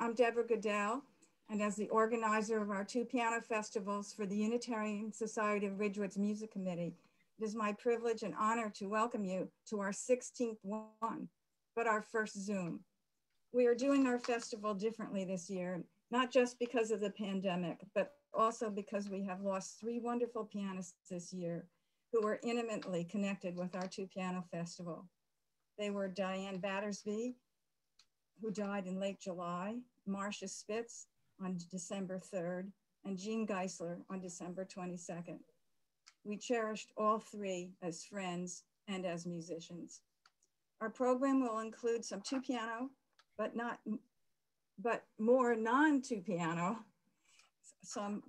I'm Deborah Goodell, and as the organizer of our 2 piano festivals for the Unitarian Society of Ridgewood's Music Committee, it is my privilege and honor to welcome you to our 16th one, but our first Zoom. We are doing our festival differently this year, not just because of the pandemic, but also because we have lost 3 wonderful pianists this year who were intimately connected with our 2 piano festival. They were Diane Battersby, who died in late July, Marcia Spitz on December 3rd, and Jean Geisler on December 22nd. We cherished all 3 as friends and as musicians. Our program will include some 2 piano, but more non-2 piano, some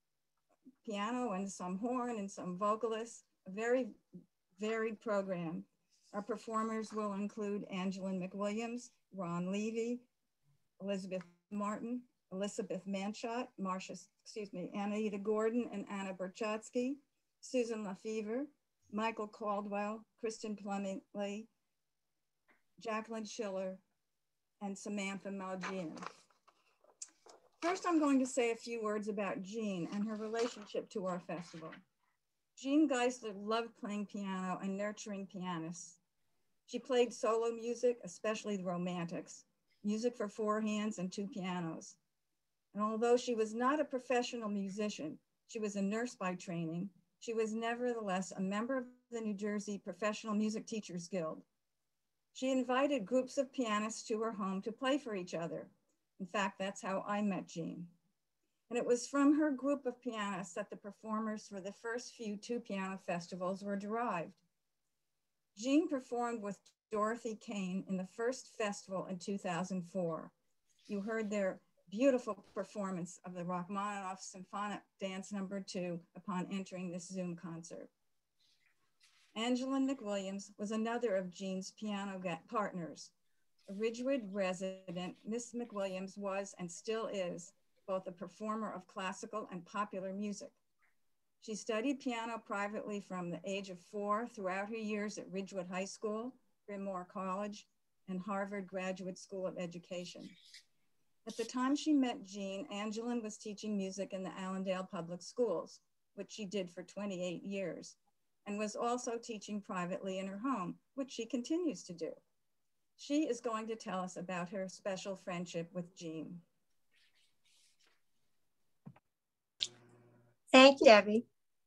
piano and some horn and some vocalists, a very varied program. Our performers will include Angela McWilliams, Ron Levy, Elizabeth Martin, Elizabeth Manshot, Anita Gordon and Anna Berchotsky, Susan Lefevre, Michael Caldwell, Kristen Plumley, Jacqueline Schiller, and Samantha Malgian. First, I'm going to say a few words about Jean and her relationship to our festival. Jean Geisler loved playing piano and nurturing pianists. She played solo music, especially the romantics, music for 4 hands and 2 pianos. And although she was not a professional musician, she was a nurse by training, she was nevertheless a member of the New Jersey Professional Music Teachers Guild. She invited groups of pianists to her home to play for each other. In fact, that's how I met Jean. And it was from her group of pianists that the performers for the first few 2 piano festivals were derived. Jean performed with Dorothy Kane in the first festival in 2004. You heard their beautiful performance of the Rachmaninoff Symphonic Dance No. 2 upon entering this Zoom concert. Angela McWilliams was another of Jean's piano partners. A Ridgewood resident, Miss McWilliams was and still is both a performer of classical and popular music. She studied piano privately from the age of 4 throughout her years at Ridgewood High School, Bryn Mawr College, and Harvard Graduate School of Education. At the time she met Jean, Angela was teaching music in the Allendale Public Schools, which she did for 28 years, and was also teaching privately in her home, which she continues to do. She is going to tell us about her special friendship with Jean. Thank you, Debbie.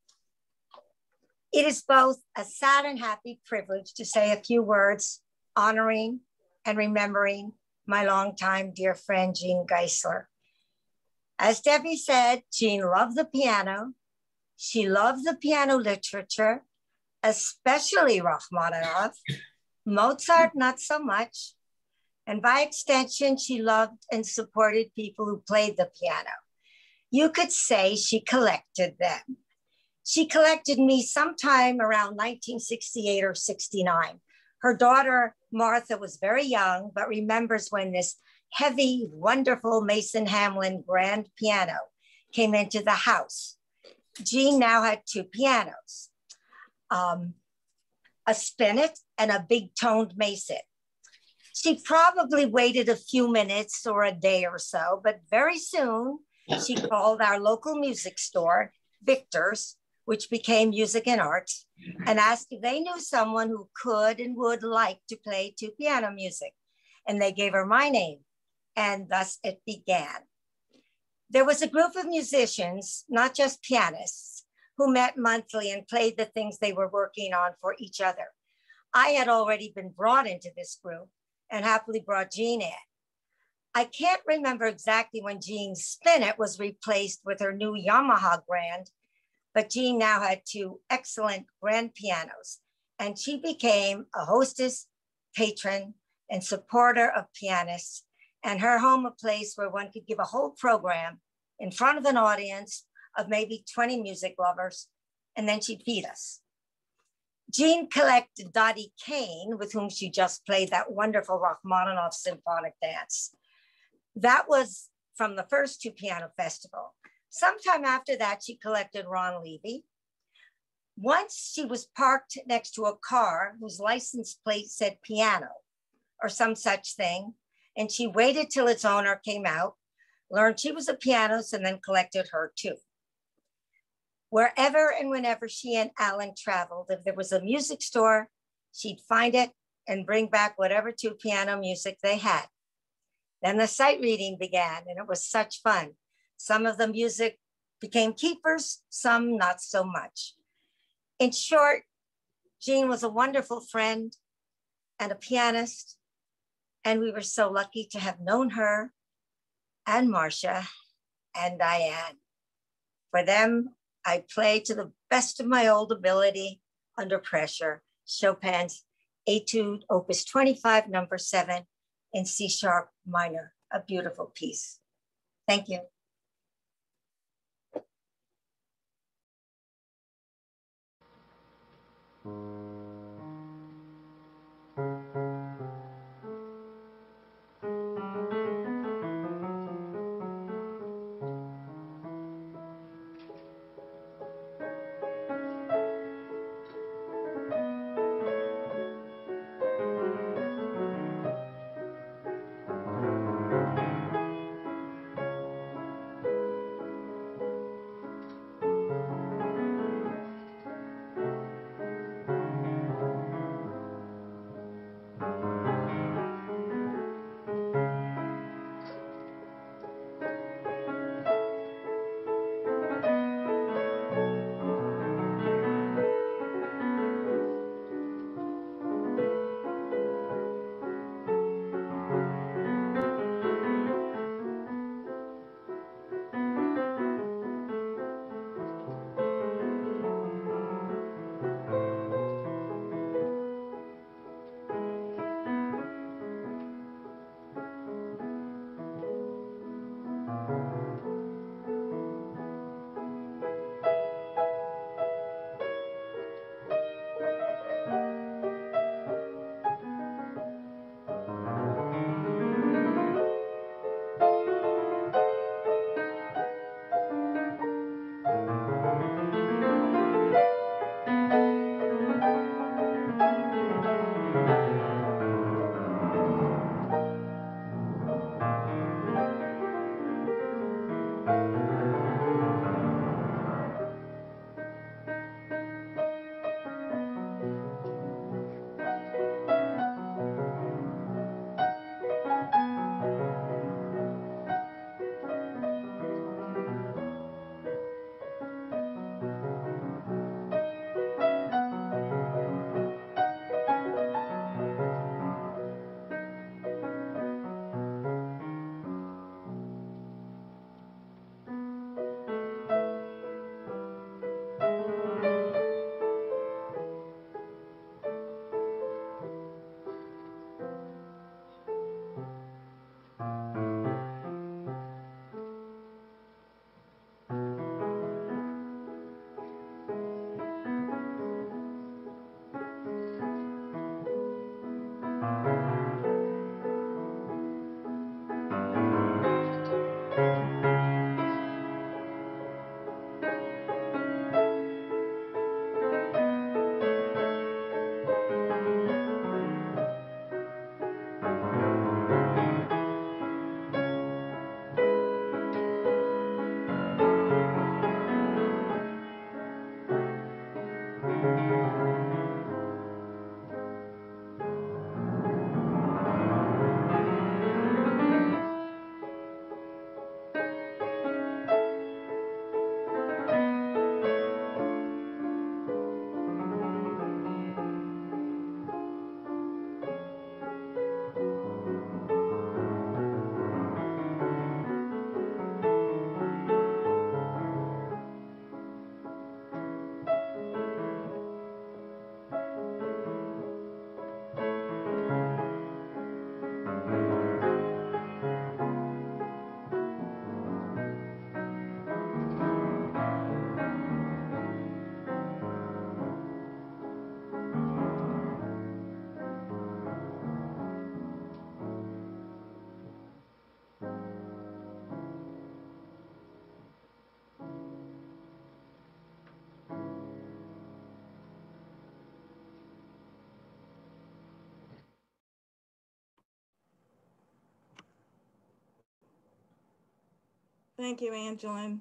It is both a sad and happy privilege to say a few words honoring and remembering my longtime dear friend, Jean Geisler. As Debbie said, Jean loved the piano. She loved the piano literature, especially Rachmaninoff. Mozart, not so much. And by extension, she loved and supported people who played the piano. You could say she collected them. She collected me sometime around 1968 or 69. Her daughter, Martha, was very young, but remembers when this heavy, wonderful Mason Hamlin grand piano came into the house. Jean now had 2 pianos, a spinet and a big toned Mason. She probably waited a few minutes or a day or so, but very soon she called our local music store, Victor's, which became Music and Arts, and asked if they knew someone who could and would like to play 2 piano music. And they gave her my name, and thus it began. There was a group of musicians, not just pianists, who met monthly and played the things they were working on for each other. I had already been brought into this group and happily brought Jean in. I can't remember exactly when Jean's spinet was replaced with her new Yamaha grand, but Jean now had 2 excellent grand pianos, and she became a hostess, patron, and supporter of pianists, and her home a place where one could give a whole program in front of an audience of maybe 20 music lovers, and then she'd feed us. Jean collected Dottie Kane, with whom she just played that wonderful Rachmaninoff Symphonic Dance. That was from the first 2 piano festival. Sometime after that, she collected Ron Levy. Once she was parked next to a car whose license plate said piano or some such thing, and she waited till its owner came out, learned she was a pianist, and then collected her too. Wherever and whenever she and Alan traveled, if there was a music store, she'd find it and bring back whatever two piano music they had. Then the sight reading began, and it was such fun. Some of the music became keepers, some not so much. In short, Jean was a wonderful friend and a pianist, and we were so lucky to have known her and Marcia and Diane. For them, I played to the best of my old ability under pressure, Chopin's Etude, Opus 25, number 7, in C sharp minor, a beautiful piece. Thank you. Thank you, Angeline.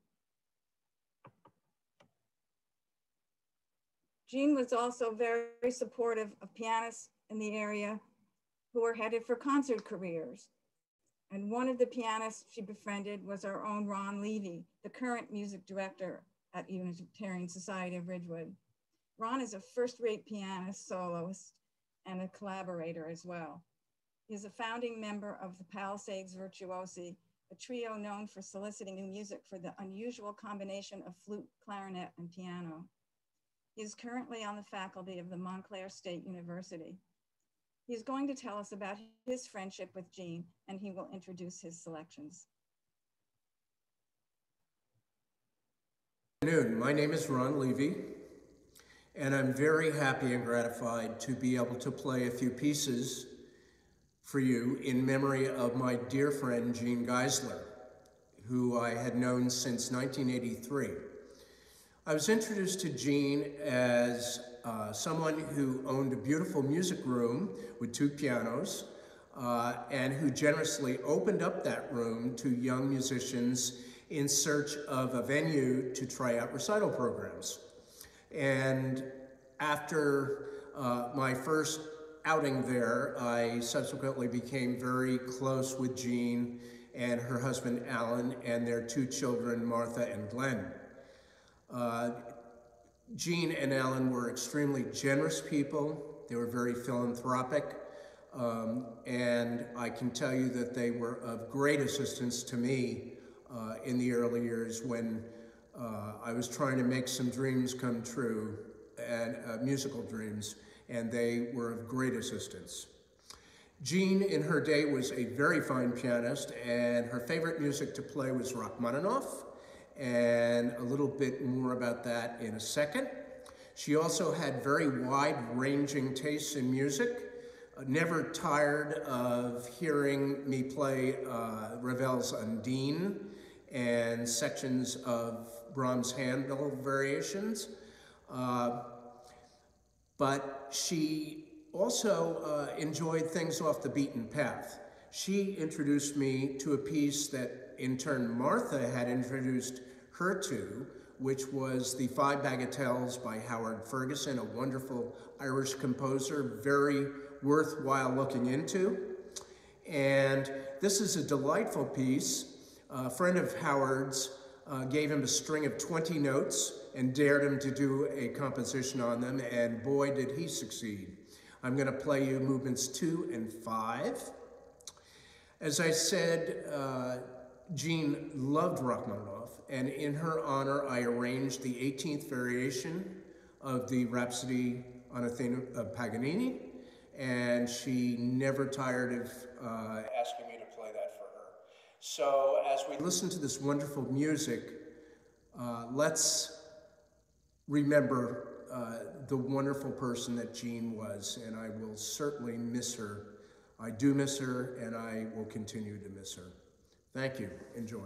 Jean was also very supportive of pianists in the area who were headed for concert careers. And one of the pianists she befriended was our own Ron Levy, the current music director at Unitarian Society of Ridgewood. Ron is a first-rate pianist, soloist, and a collaborator as well. He is a founding member of the Palisades Virtuosi, a trio known for soliciting new music for the unusual combination of flute, clarinet, and piano. He is currently on the faculty of the Montclair State University. He is going to tell us about his friendship with Jean, and he will introduce his selections. Good afternoon. My name is Ron Levy, and I'm very happy and gratified to be able to play a few pieces for you in memory of my dear friend, Jean Geisler, who I had known since 1983. I was introduced to Jean as someone who owned a beautiful music room with 2 pianos and who generously opened up that room to young musicians in search of a venue to try out recital programs. And after my first outing there, I subsequently became very close with Jean and her husband Alan and their 2 children, Martha and Glenn. Jean and Alan were extremely generous people. They were very philanthropic. And I can tell you that they were of great assistance to me in the early years when I was trying to make some dreams come true, and musical dreams, and they were of great assistance. Jean, in her day, was a very fine pianist, and her favorite music to play was Rachmaninoff, and a little bit more about that in a second. She also had very wide-ranging tastes in music, never tired of hearing me play Ravel's Undine and sections of Brahms' Handel variations. But she also enjoyed things off the beaten path. She introduced me to a piece that in turn Martha had introduced her to, which was the 5 Bagatelles by Howard Ferguson, a wonderful Irish composer, very worthwhile looking into. And this is a delightful piece. A friend of Howard's gave him a string of 20 notes and dared him to do a composition on them, and boy, did he succeed. I'm going to play you movements 2 and 5. As I said, Jean loved Rachmaninoff, and in her honor, I arranged the 18th variation of the Rhapsody on Athena of Paganini, and she never tired of asking me to play that for her. So as we listen to this wonderful music, let's remember the wonderful person that Jean was, and I will certainly miss her. I do miss her, and I will continue to miss her. Thank you. Enjoy.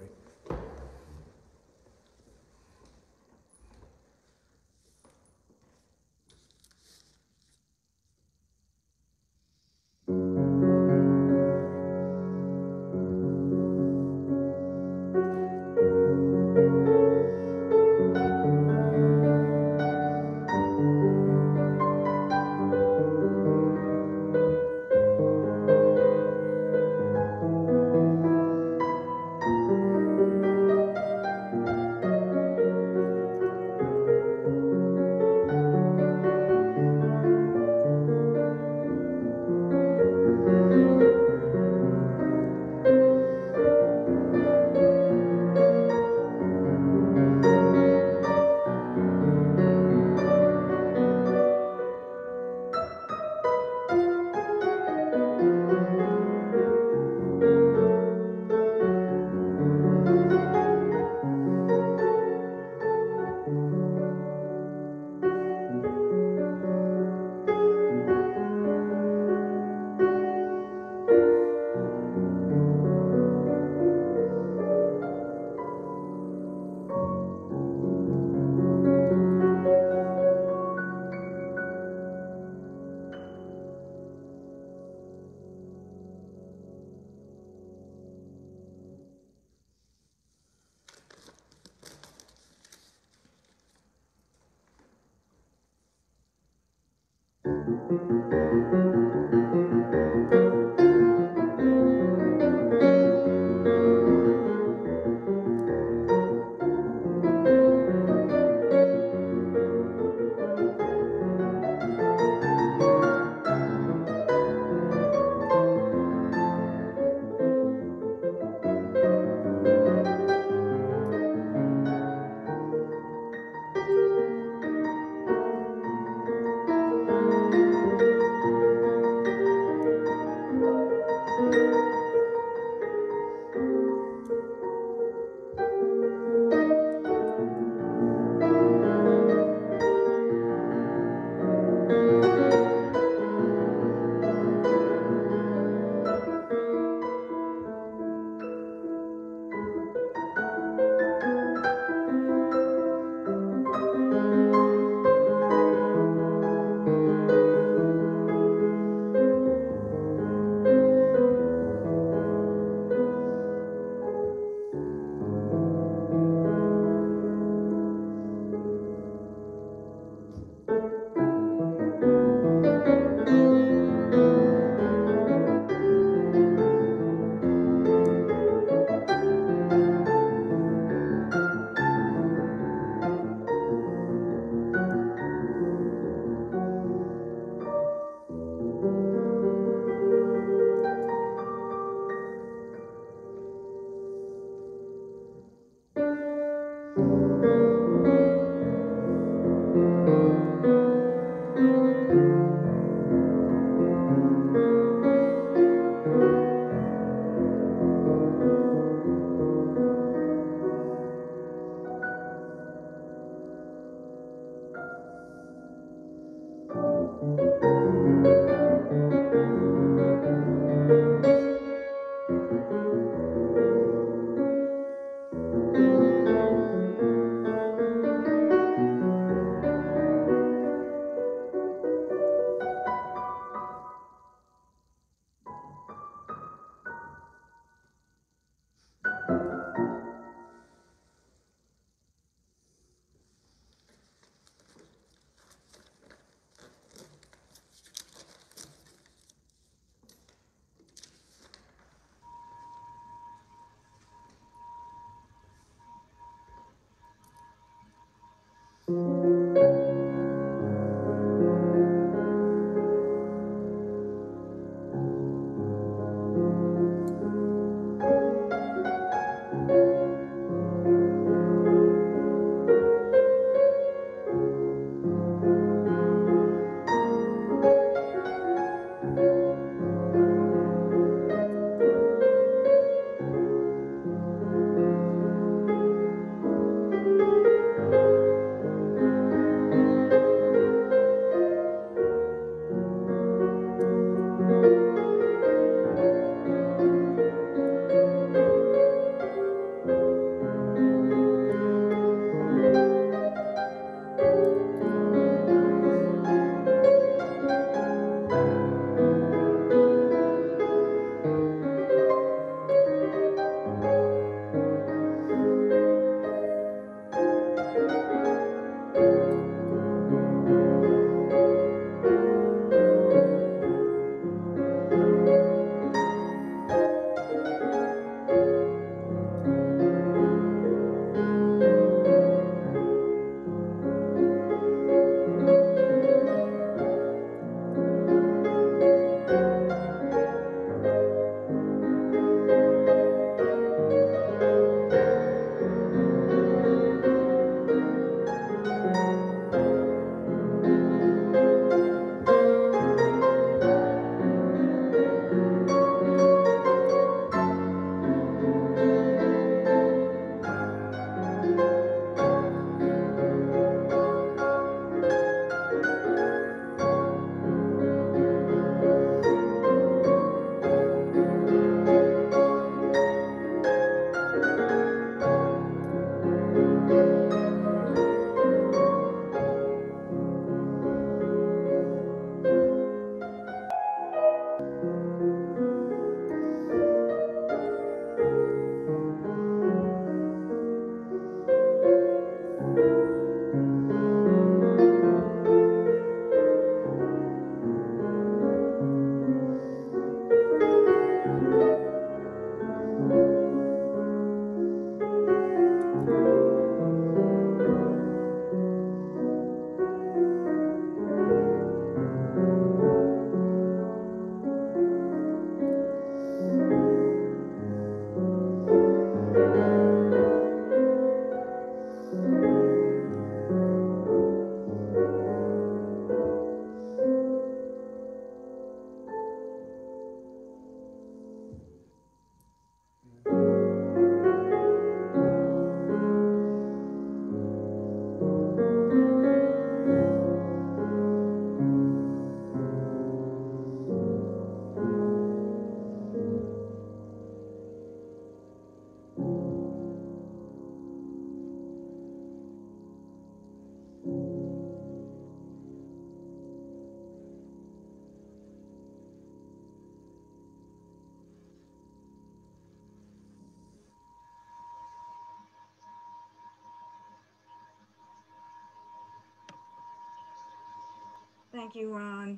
Thank you, Ron.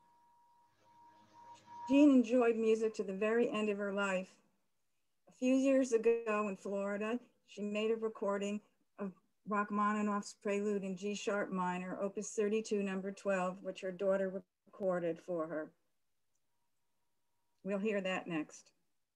Jean enjoyed music to the very end of her life. A few years ago in Florida, she made a recording of Rachmaninoff's Prelude in G sharp minor, Opus 32, number 12, which her daughter recorded for her. We'll hear that next.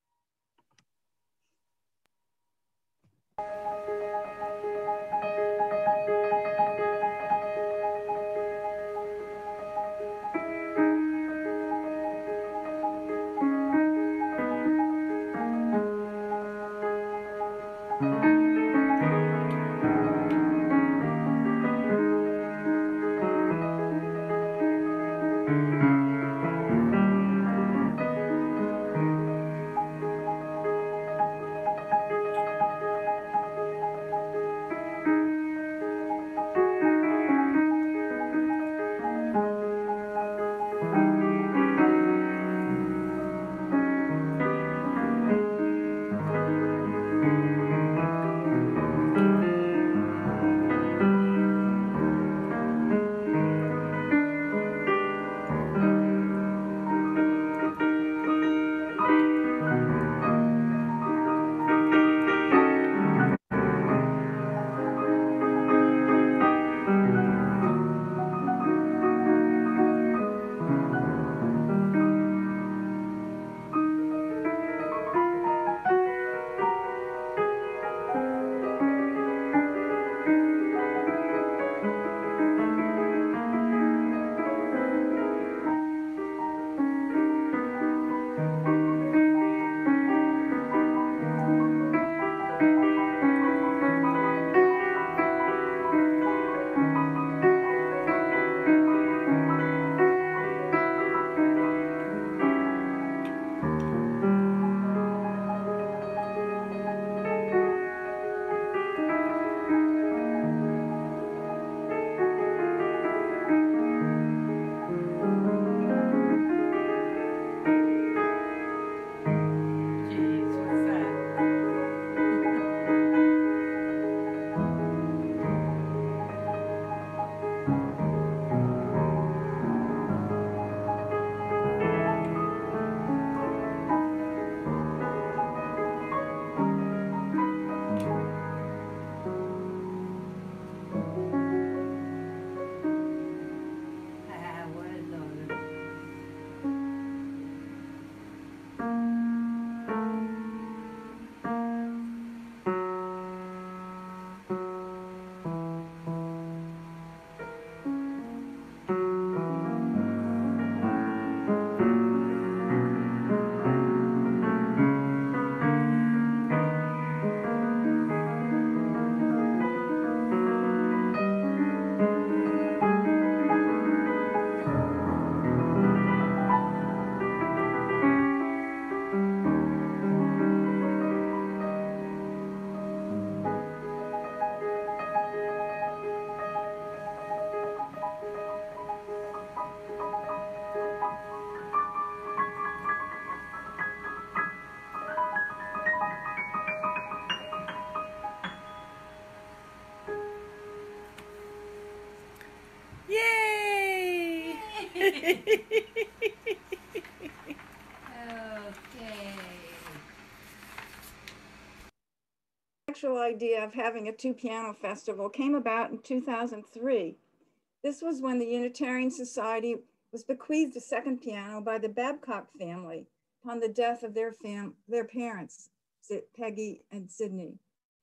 Actual idea of having a two-piano festival came about in 2003. This was when the Unitarian Society was bequeathed a second piano by the Babcock family upon the death of their parents, Peggy and Sidney,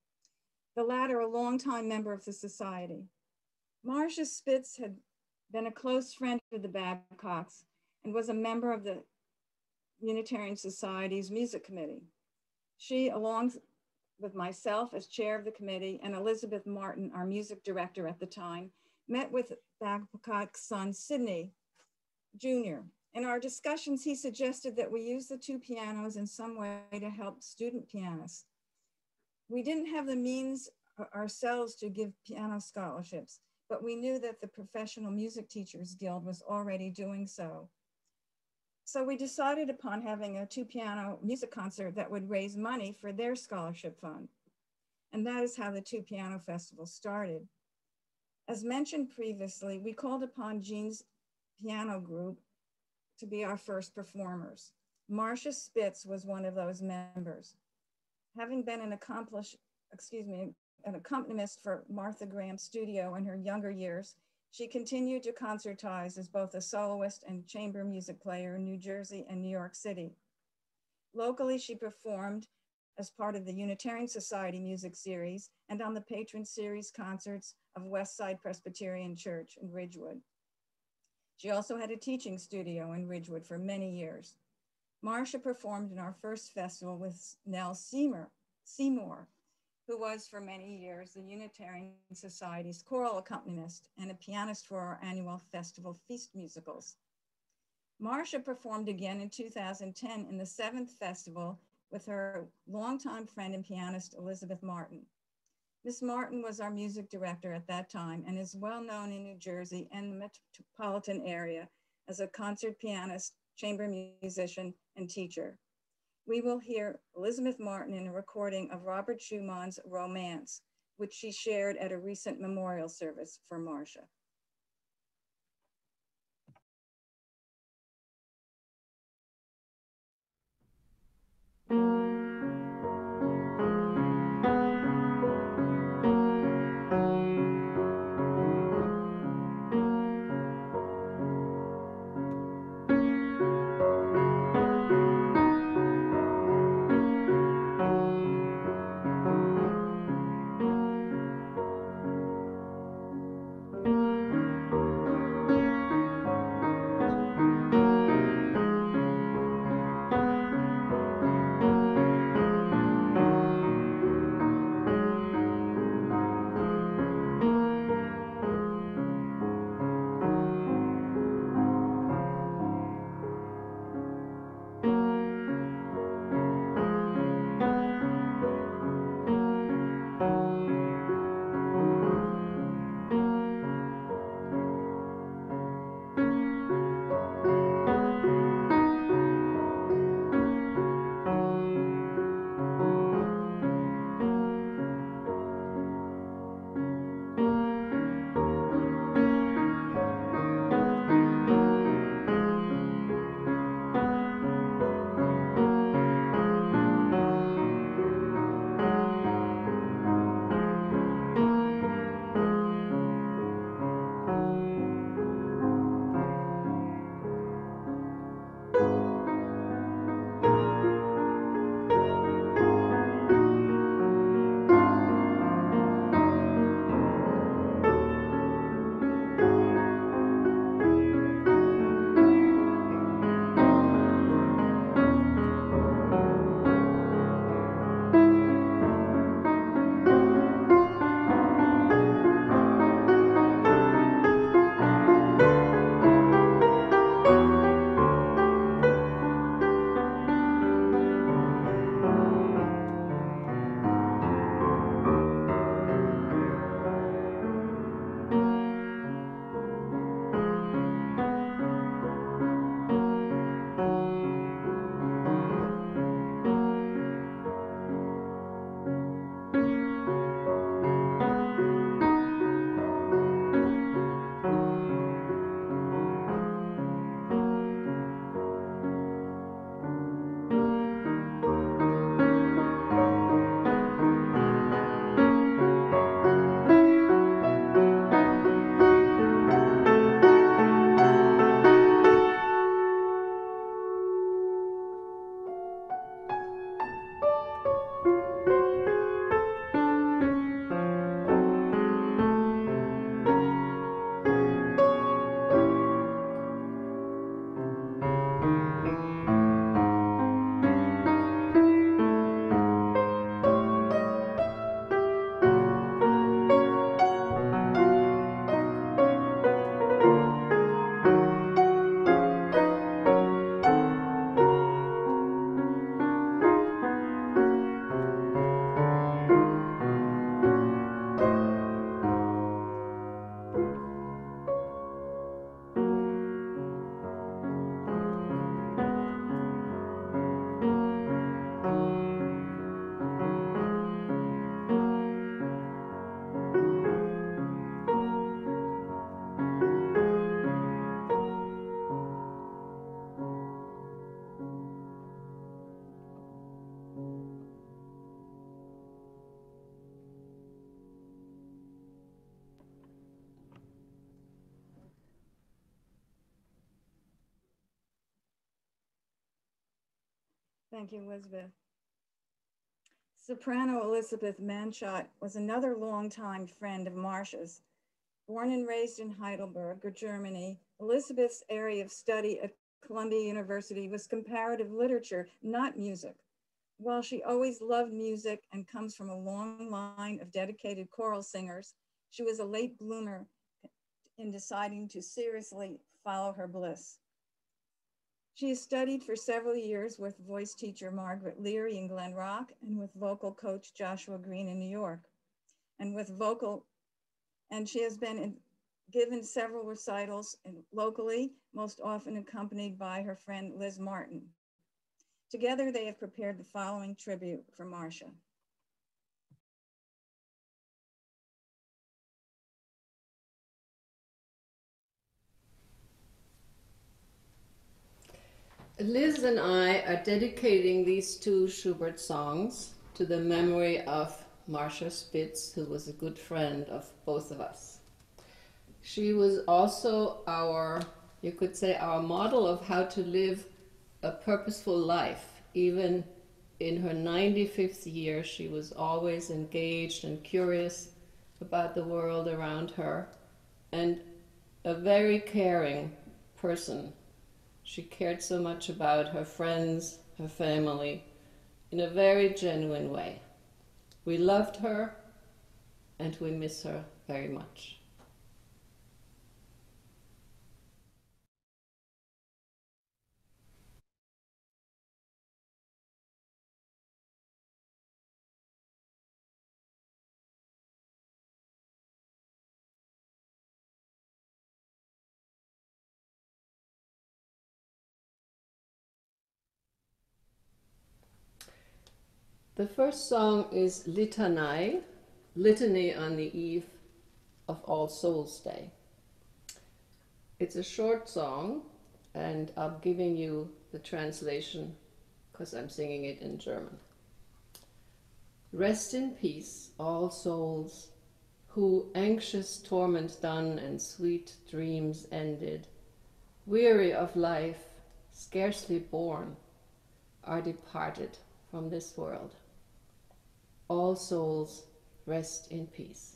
the latter a longtime member of the society. Marcia Spitz had been a close friend of the Babcocks and was a member of the Unitarian Society's music committee. She, along with myself as chair of the committee and Elizabeth Martin, our music director at the time, met with Babcock's son, Sidney Jr. In our discussions, he suggested that we use the two pianos in some way to help student pianists. We didn't have the means ourselves to give piano scholarships, but we knew that the Professional Music Teachers Guild was already doing so. So we decided upon having a two-piano music concert that would raise money for their scholarship fund. And that is how the Two Piano Festival started. As mentioned previously, we called upon Jean's piano group to be our first performers. Marcia Spitz was one of those members. Having been an accompanist for Martha Graham's studio in her younger years, she continued to concertize as both a soloist and chamber music player in New Jersey and New York City. Locally, she performed as part of the Unitarian Society Music Series and on the patron series concerts of Westside Presbyterian Church in Ridgewood. She also had a teaching studio in Ridgewood for many years. Marcia performed in our first festival with Nell Seymour, who was for many years the Unitarian Society's choral accompanist and a pianist for our annual festival feast musicals. Marcia performed again in 2010 in the 7th festival with her longtime friend and pianist, Elizabeth Martin. Miss Martin was our music director at that time and is well known in New Jersey and the metropolitan area as a concert pianist, chamber musician, and teacher. We will hear Elizabeth Martin in a recording of Robert Schumann's Romance, which she shared at a recent memorial service for Marcia. Thank you, Elizabeth. Soprano Elizabeth Manschott was another longtime friend of Marcia's. Born and raised in Heidelberg, Germany, Elizabeth's area of study at Columbia University was comparative literature, not music. While she always loved music and comes from a long line of dedicated choral singers, she was a late bloomer in deciding to seriously follow her bliss. She has studied for several years with voice teacher Margaret Leary in Glen Rock and with vocal coach Joshua Green in New York. And she has been given several recitals locally, most often accompanied by her friend Liz Martin. Together, they have prepared the following tribute for Marcia. Liz and I are dedicating these two Schubert songs to the memory of Marcia Spitz, who was a good friend of both of us. She was also our, you could say, our model of how to live a purposeful life. Even in her 95th year, she was always engaged and curious about the world around her, and a very caring person. She cared so much about her friends, her family, in a very genuine way. We loved her, and we miss her very much. The first song is Litany, Litany on the Eve of All Souls Day. It's a short song, and I'm giving you the translation because I'm singing it in German. Rest in peace, all souls, who anxious torment done and sweet dreams ended, weary of life, scarcely born, are departed from this world. All souls, rest in peace.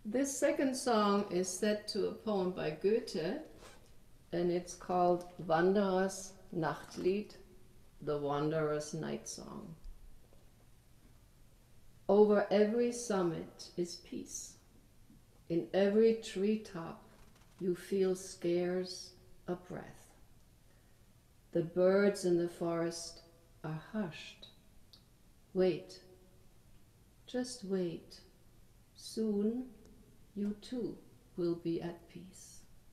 This second song is set to a poem by Goethe, and it's called Wanderers Nachtlied, the Wanderer's Night Song. Over every summit is peace. In every treetop you feel scarce a breath. The birds in the forest are hushed. Wait, just wait. Soon you too will be at peace.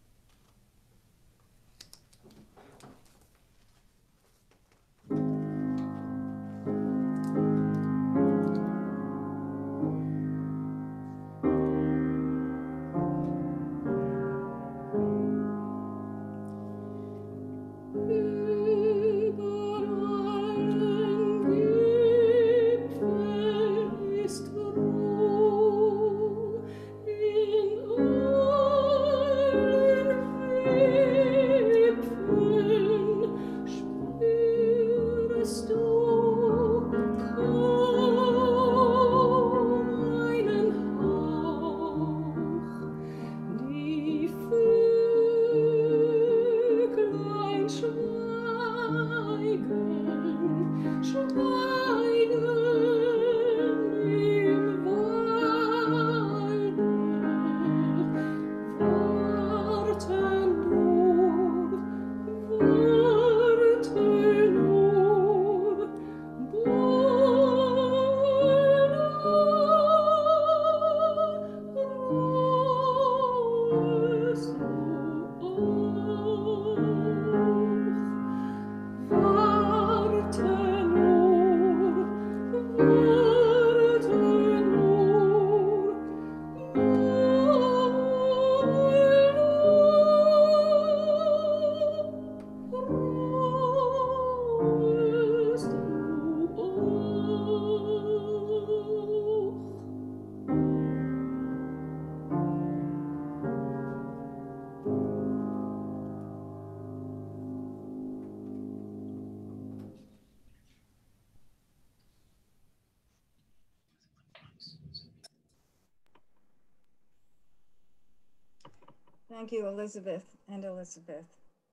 Thank you, Elizabeth and Elizabeth.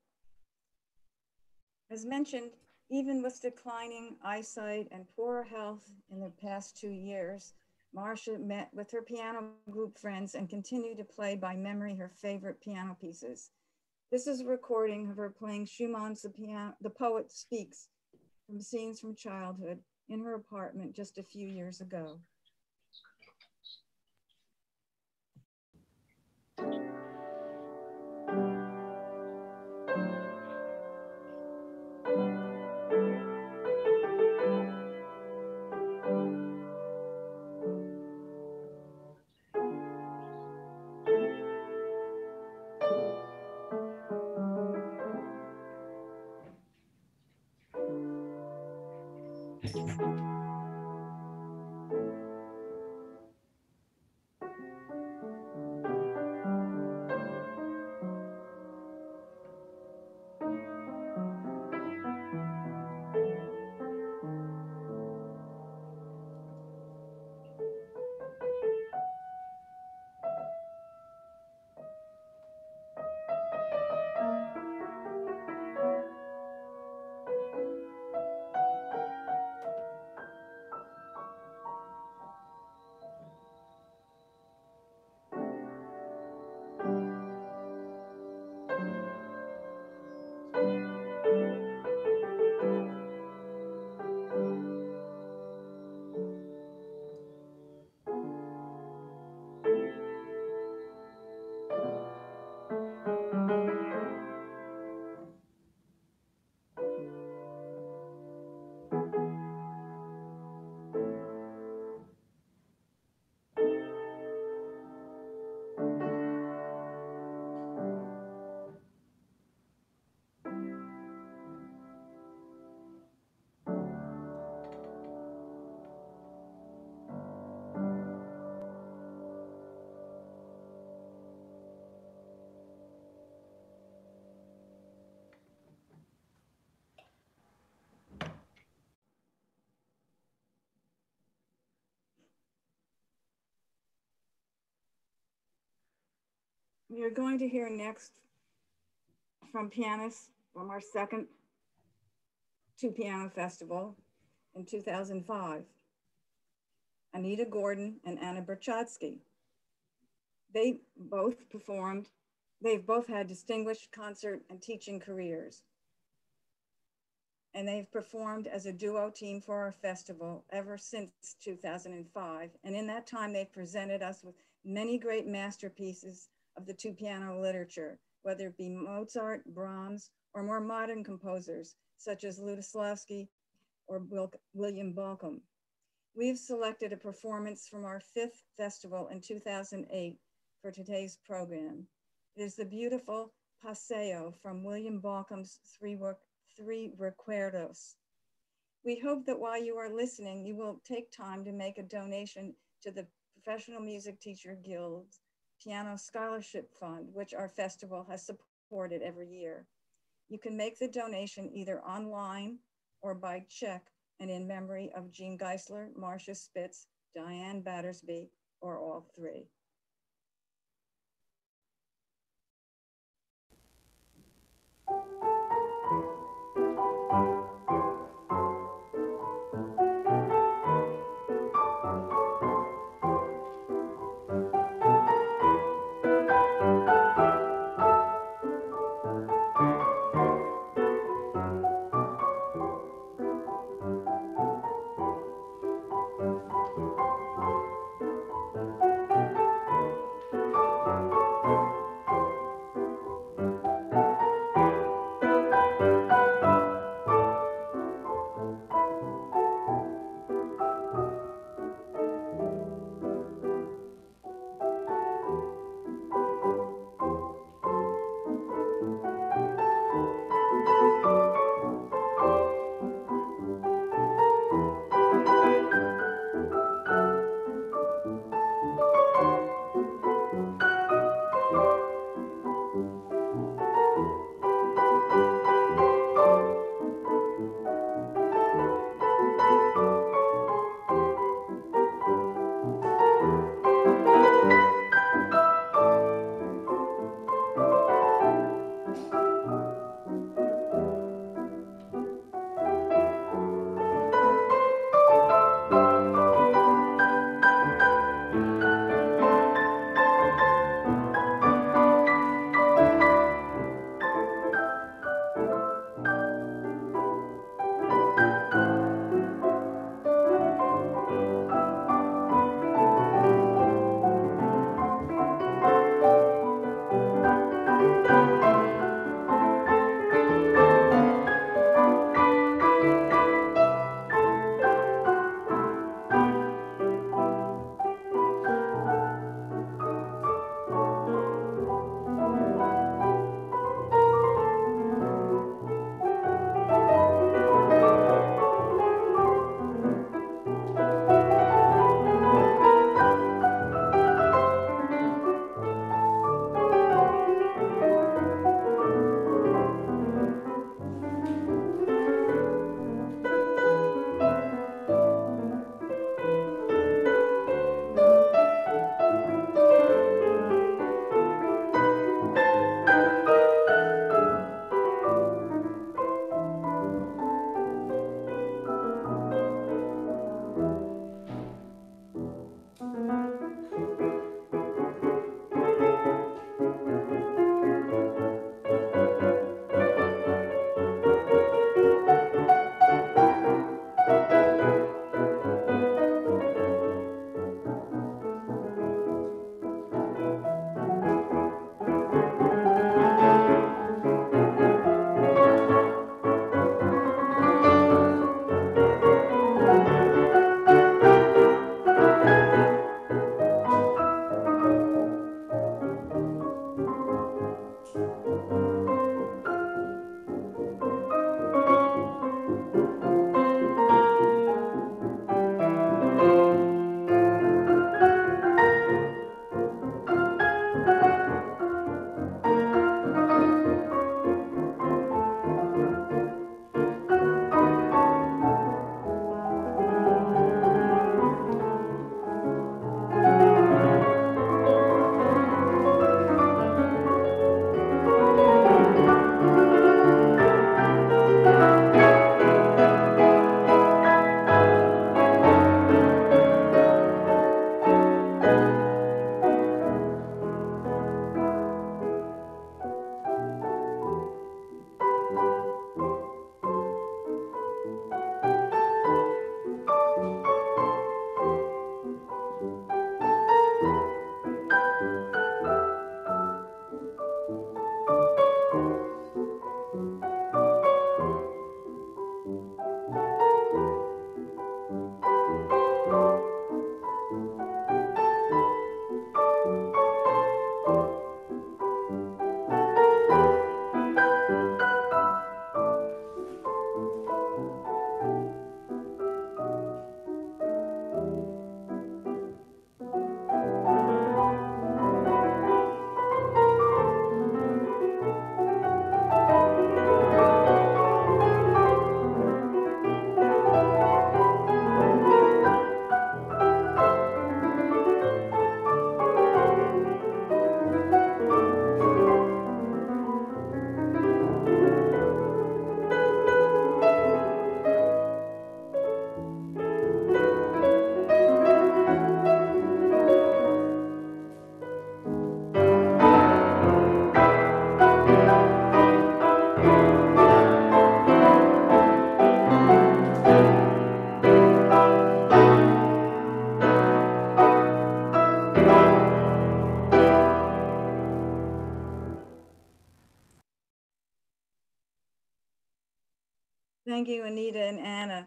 As mentioned, even with declining eyesight and poor health in the past 2 years, Marcia met with her piano group friends and continued to play by memory her favorite piano pieces. This is a recording of her playing Schumann's The Poet Speaks from scenes from childhood in her apartment just a few years ago. We are going to hear next from pianists from our second two-piano festival in 2005, Anita Gordon and Anna Berchatsky. They've both had distinguished concert and teaching careers. And they've performed as a duo team for our festival ever since 2005. And in that time, they've presented us with many great masterpieces of the two-piano literature, whether it be Mozart, Brahms, or more modern composers, such as Lutoslawski or William Balcom. We've selected a performance from our fifth festival in 2008 for today's program. It is the beautiful Paseo from William Balcom's three Recuerdos. We hope that while you are listening, you will take time to make a donation to the Professional Music Teacher Guild's Piano Scholarship Fund, which our festival has supported every year. You can make the donation either online or by check and in memory of Jean Geisler, Marcia Spitz, Diane Battersby, or all three. Thank you, Anita and Anna.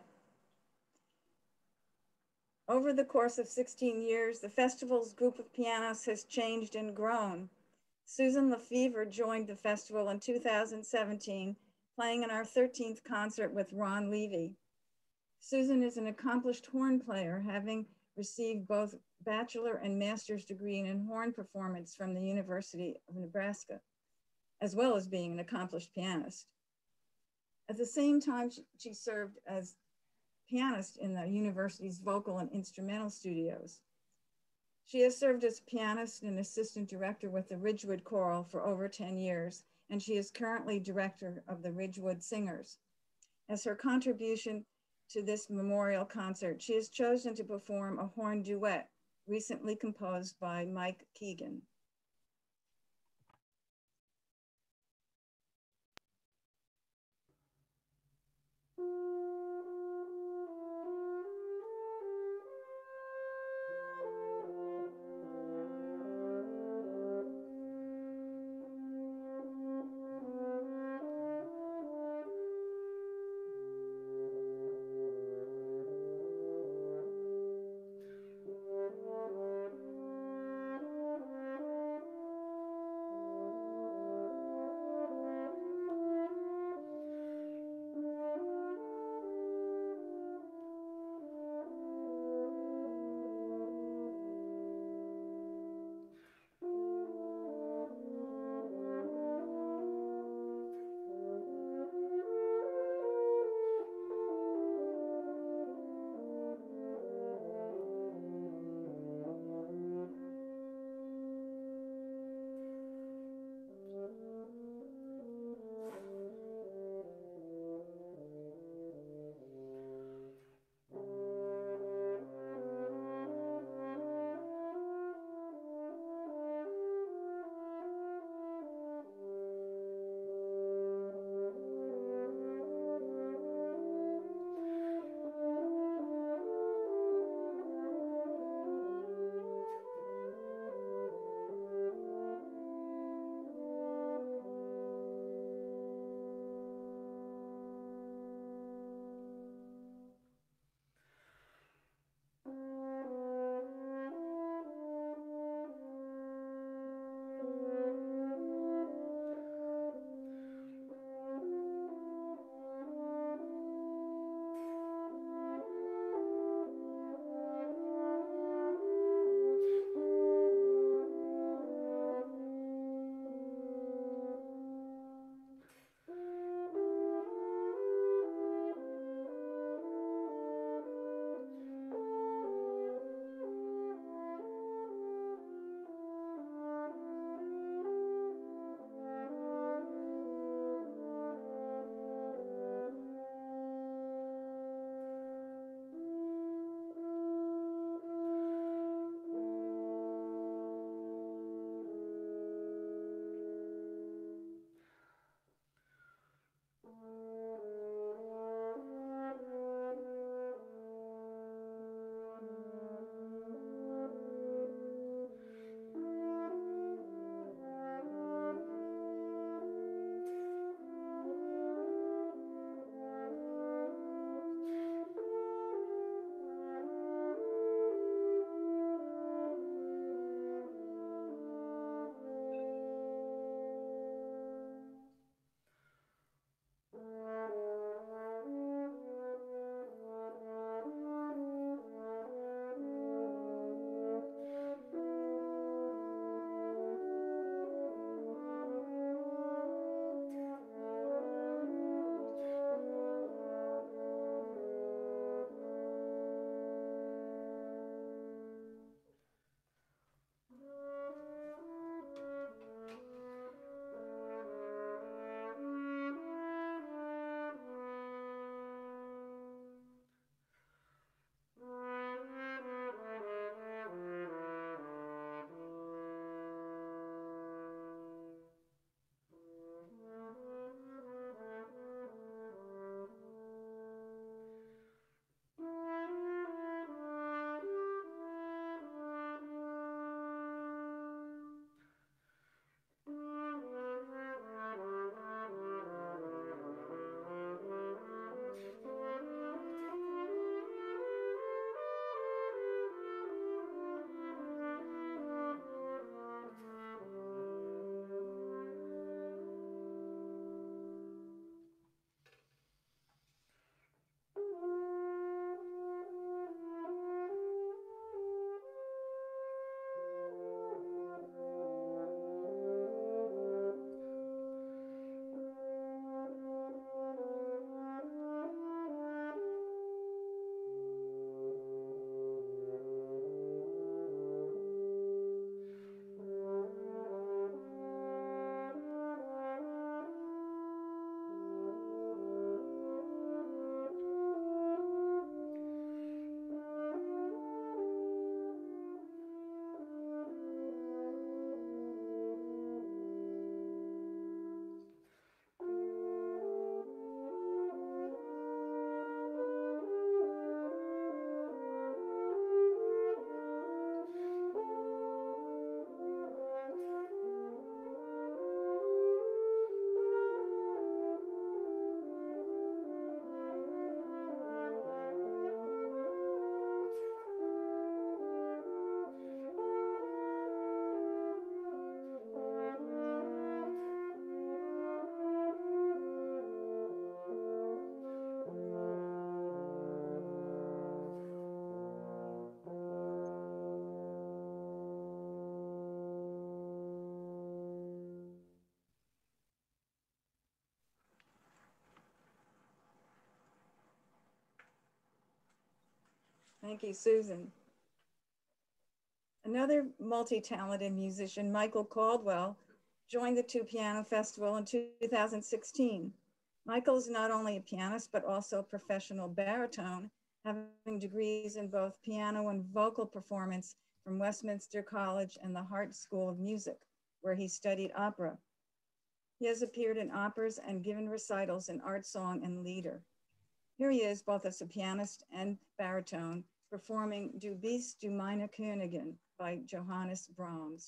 Over the course of 16 years, the festival's group of pianists has changed and grown. Susan Lefevre joined the festival in 2017, playing in our 13th concert with Ron Levy. Susan is an accomplished horn player, having received both bachelor and master's degree in horn performance from the University of Nebraska, as well as being an accomplished pianist. At the same time, she served as pianist in the university's vocal and instrumental studios. She has served as pianist and assistant director with the Ridgewood Choral for over 10 years, and she is currently director of the Ridgewood Singers. As her contribution to this memorial concert, she has chosen to perform a horn duet recently composed by Mike Keegan. Thank you, Susan. Another multi-talented musician, Michael Caldwell, joined the Two Piano Festival in 2016. Michael is not only a pianist, but also a professional baritone, having degrees in both piano and vocal performance from Westminster College and the Hart School of Music, where he studied opera. He has appeared in operas and given recitals in art song and lieder. Here he is, both as a pianist and baritone, performing Du bist du meine Königin by Johannes Brahms.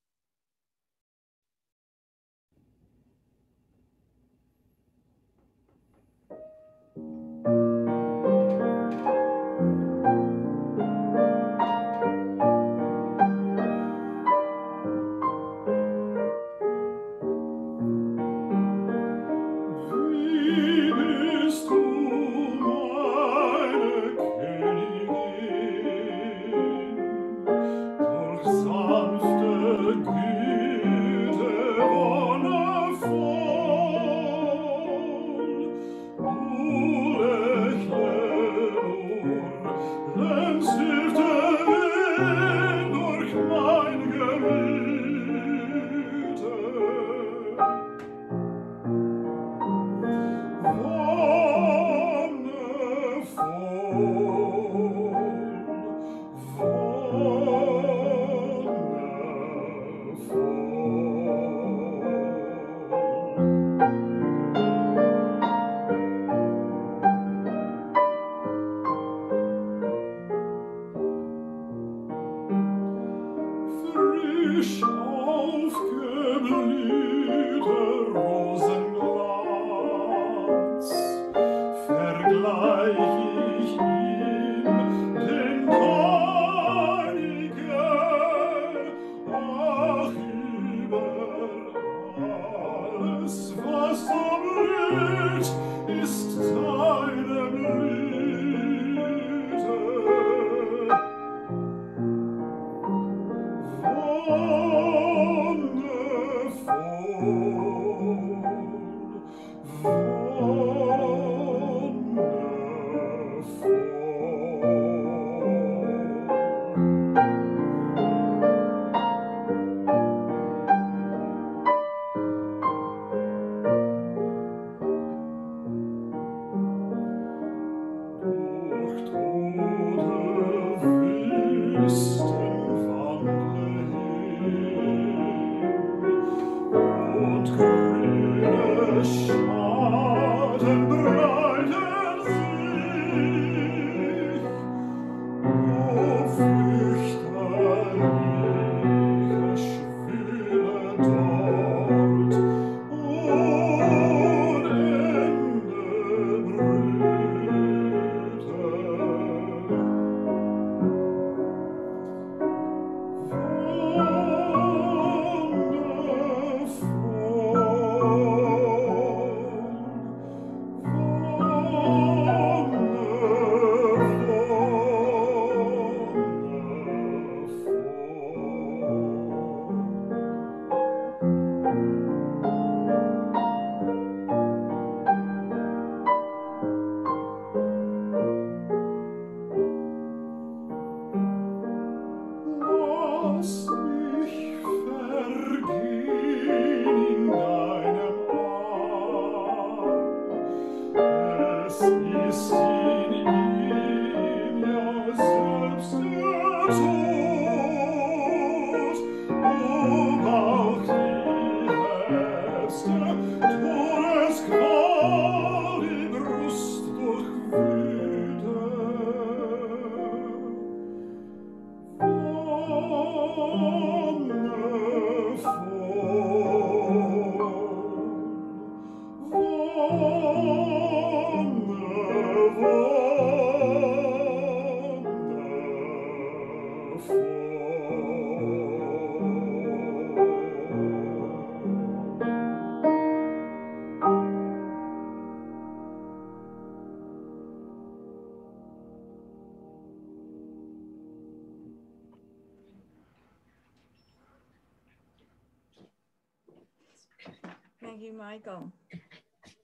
Thank you, Michael.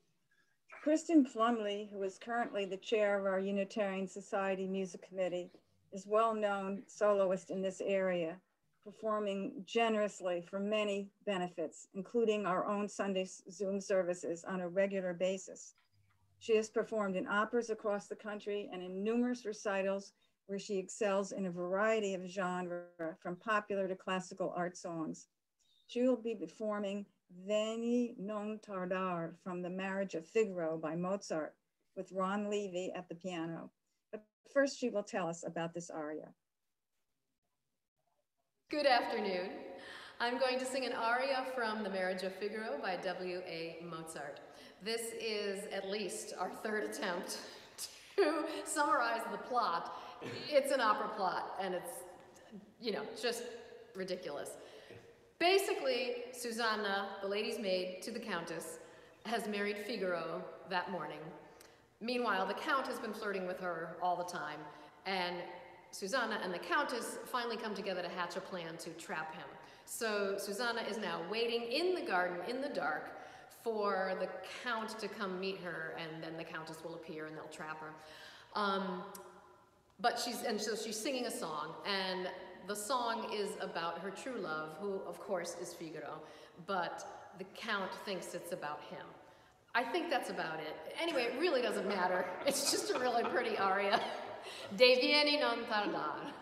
Kristen Plumley, who is currently the chair of our Unitarian Society Music Committee, is well-known soloist in this area, performing generously for many benefits, including our own Sunday Zoom services on a regular basis. She has performed in operas across the country and in numerous recitals where she excels in a variety of genres, from popular to classical art songs. She will be performing Veni non tardar from The Marriage of Figaro by Mozart with Ron Levy at the piano. But first she will tell us about this aria. Good afternoon. I'm going to sing an aria from The Marriage of Figaro by W.A. Mozart. This is at least our third attempt to summarize the plot. It's an opera plot, and it's, just ridiculous. Basically, Susanna, the lady's maid to the Countess, has married Figaro that morning. Meanwhile, the Count has been flirting with her all the time, and Susanna and the Countess finally come together to hatch a plan to trap him. So Susanna is now waiting in the garden in the dark for the Count to come meet her, and then the Countess will appear and they'll trap her. So she's singing a song, and the song is about her true love, who of course is Figaro, but the Count thinks it's about him. I think that's about it. Anyway, it really doesn't matter. It's just a really pretty aria. De vieni non tardar.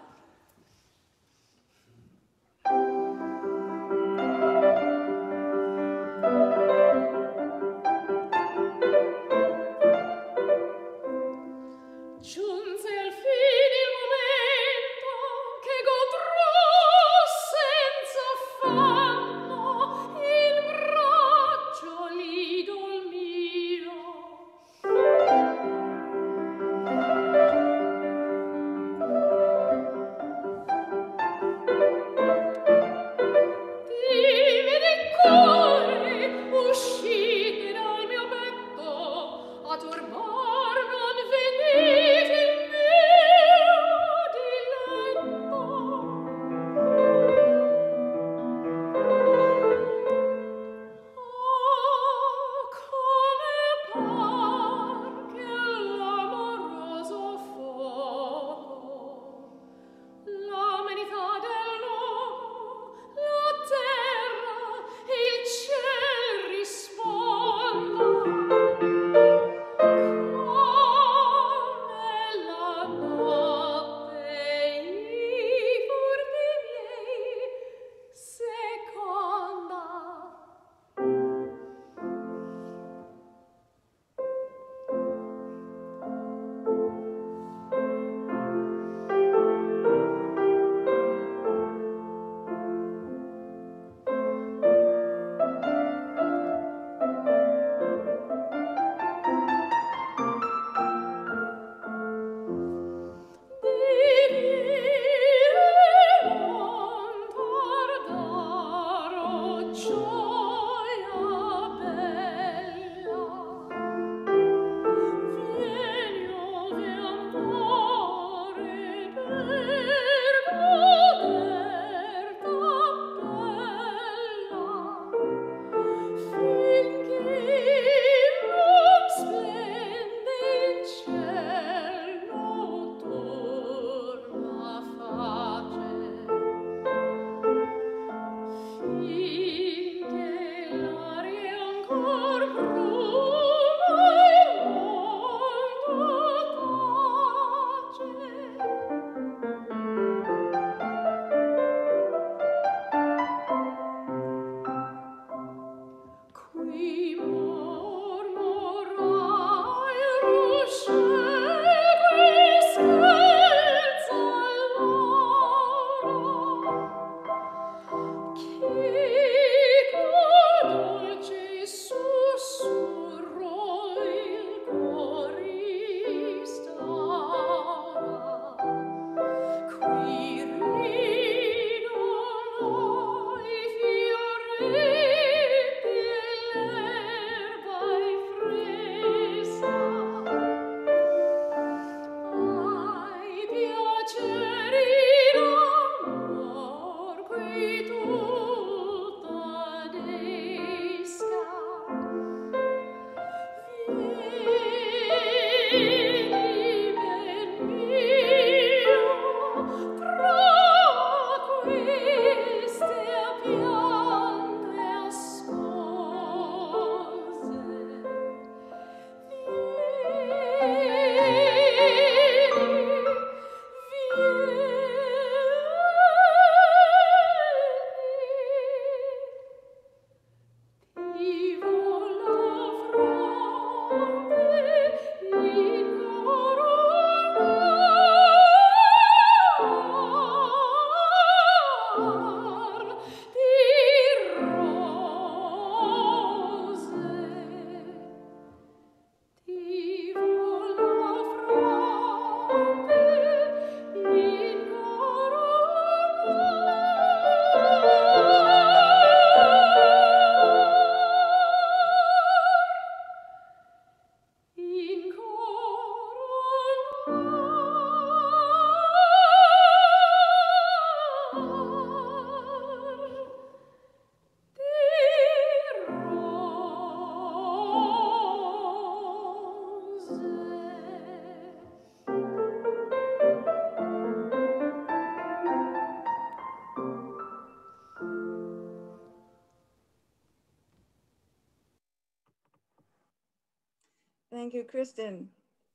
Thank you, Kristen.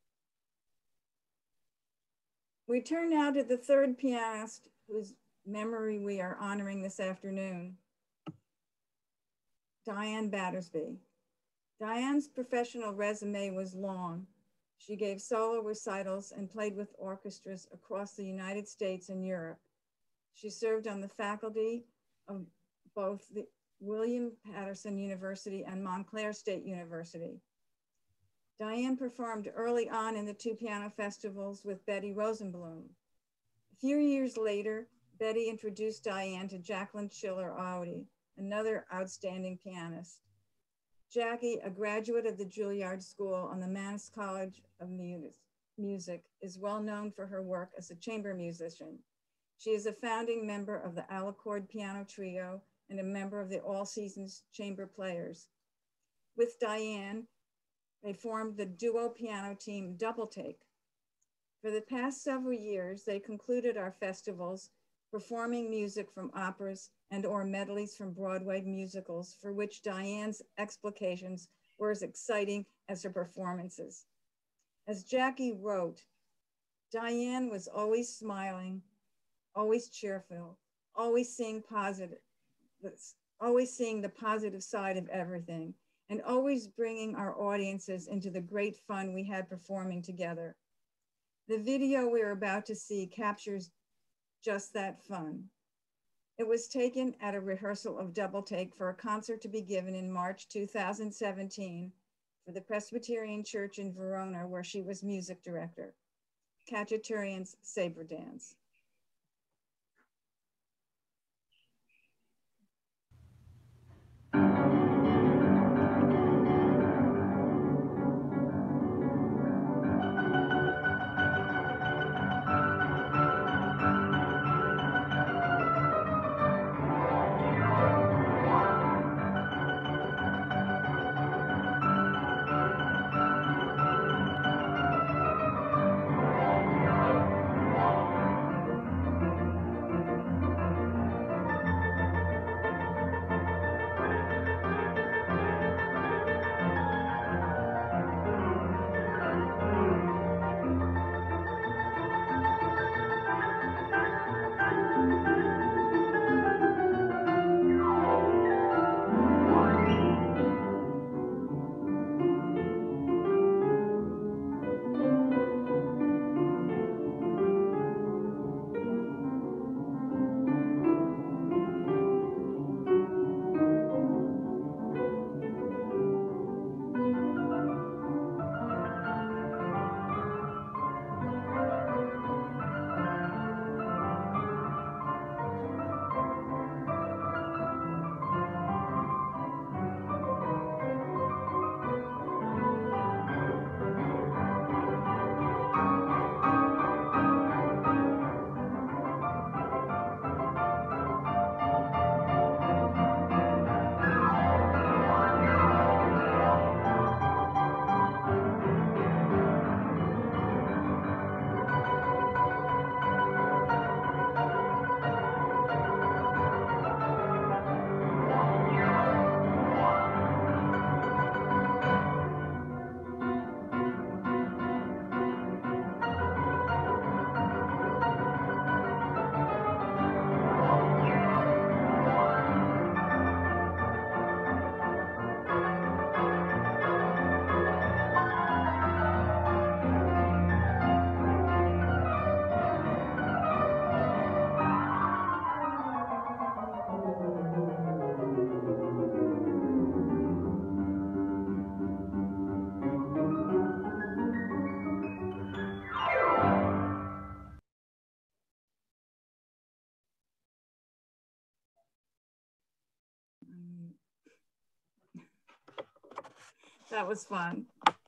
We turn now to the third pianist whose memory we are honoring this afternoon, Diane Battersby. Diane's professional resume was long. She gave solo recitals and played with orchestras across the United States and Europe. She served on the faculty of both the William Patterson University and Montclair State University. Diane performed early on in the two piano festivals with Betty Rosenblum. A few years later, Betty introduced Diane to Jacqueline Schiller-Audi, another outstanding pianist. Jackie, a graduate of the Juilliard School on the Mannes College of Music, is well known for her work as a chamber musician. She is a founding member of the Alicord Piano Trio and a member of the All Seasons Chamber Players. With Diane, they formed the duo piano team Double Take. For the past several years, they concluded our festivals performing music from operas and or medleys from Broadway musicals, for which Diane's explications were as exciting as her performances. As Jackie wrote, Diane was always smiling, always cheerful, always seeing the positive side of everything, and always bringing our audiences into the great fun we had performing together. The video we're about to see captures just that fun. It was taken at a rehearsal of Double Take for a concert to be given in March 2017 for the Presbyterian Church in Verona, where she was music director. Cacciatorian's Sabre Dance. That was fun.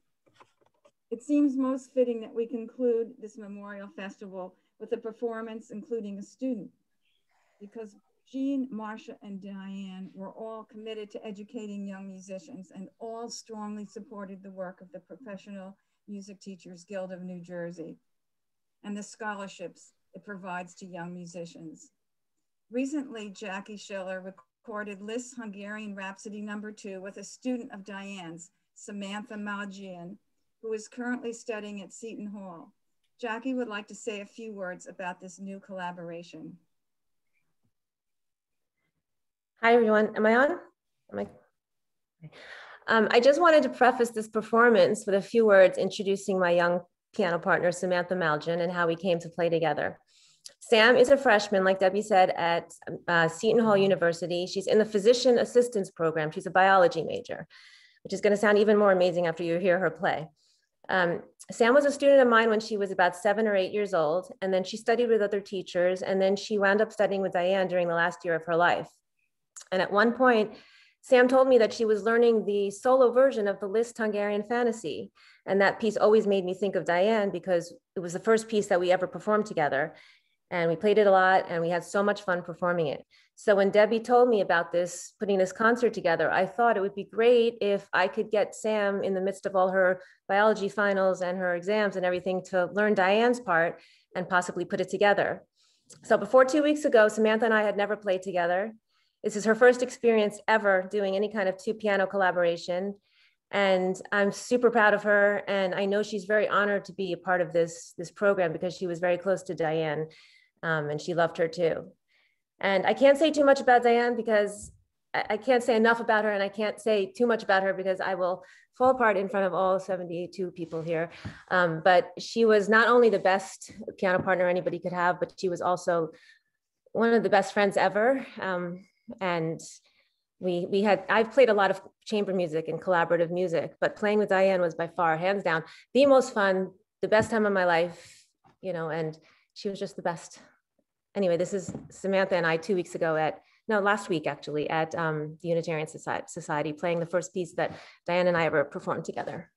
It seems most fitting that we conclude this memorial festival with a performance including a student, because Jean, Marcia, and Diane were all committed to educating young musicians and all strongly supported the work of the Professional Music Teachers Guild of New Jersey and the scholarships it provides to young musicians. Recently, Jackie Schiller recorded Liszt's Hungarian Rhapsody No. 2 with a student of Diane's, Samantha Malgian, who is currently studying at Seton Hall. Jackie would like to say a few words about this new collaboration. Hi, everyone. Am I on? I just wanted to preface this performance with a few words introducing my young piano partner, Samantha Malgin, and how we came to play together. Sam is a freshman, like Debbie said, at Seton Hall University. She's in the physician assistance program. She's a biology major, which is going to sound even more amazing after you hear her play. Sam was a student of mine when she was about 7 or 8 years old, and then she studied with other teachers, and then she wound up studying with Diane during the last year of her life. And at one point, Sam told me that she was learning the solo version of the Liszt Hungarian Fantasy. And that piece always made me think of Diane because it was the first piece that we ever performed together. And we played it a lot and we had so much fun performing it. So when Debbie told me about this, putting this concert together, I thought it would be great if I could get Sam in the midst of all her biology finals and her exams and everything to learn Diane's part and possibly put it together. So before 2 weeks ago, Samantha and I had never played together. This is her first experience ever doing any kind of 2 piano collaboration. And I'm super proud of her. And I know she's very honored to be a part of this program because she was very close to Diane and she loved her too. And I can't say too much about Diane because I can't say enough about her and I can't say too much about her because I will fall apart in front of all 72 people here. But she was not only the best piano partner anybody could have, but she was also one of the best friends ever. And I've played a lot of chamber music and collaborative music, but playing with Diane was by far, hands down, the most fun, the best time of my life, you know, and she was just the best. Anyway, this is Samantha and I 2 weeks ago last week actually at the Unitarian Society playing the first piece that Diane and I ever performed together.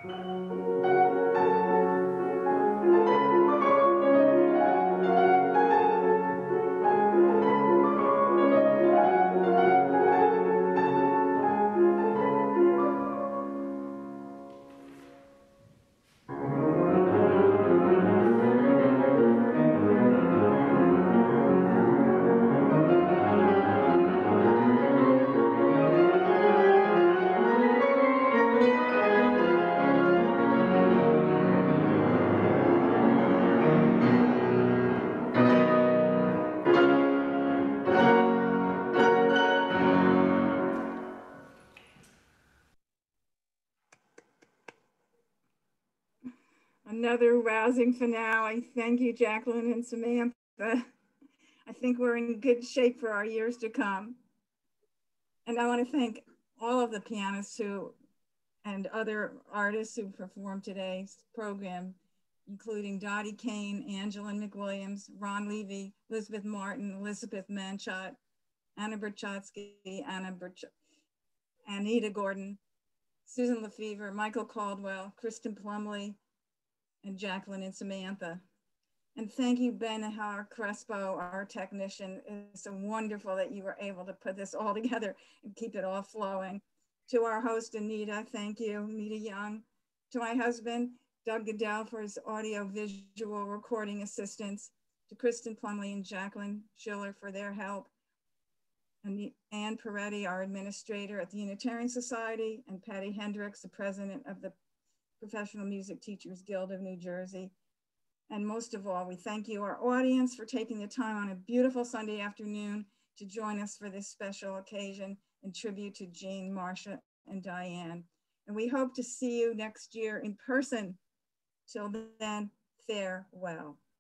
Another rousing finale. Thank you, Jacqueline and Samantha. I think we're in good shape for our years to come. And I want to thank all of the pianists and other artists who performed today's program, including Dottie Kane, Angela McWilliams, Ron Levy, Elizabeth Martin, Elizabeth Manchot, Anna Berchotsky, Anita Gordon, Susan Lefevre, Michael Caldwell, Kristen Plumley, and Jacqueline and Samantha. And thank you, Ben Har Crespo, our technician. It's so wonderful that you were able to put this all together and keep it all flowing. To our host, Anita, thank you, Anita Young. To my husband, Doug Goodell, for his audio visual recording assistance. To Kristen Plumley and Jacqueline Schiller for their help. And Ann Peretti, our administrator at the Unitarian Society, and Patty Hendricks, the president of the Professional Music Teachers Guild of New Jersey. And most of all, we thank you, our audience, for taking the time on a beautiful Sunday afternoon to join us for this special occasion in tribute to Jean, Marcia, and Diane. And we hope to see you next year in person. Till then, farewell.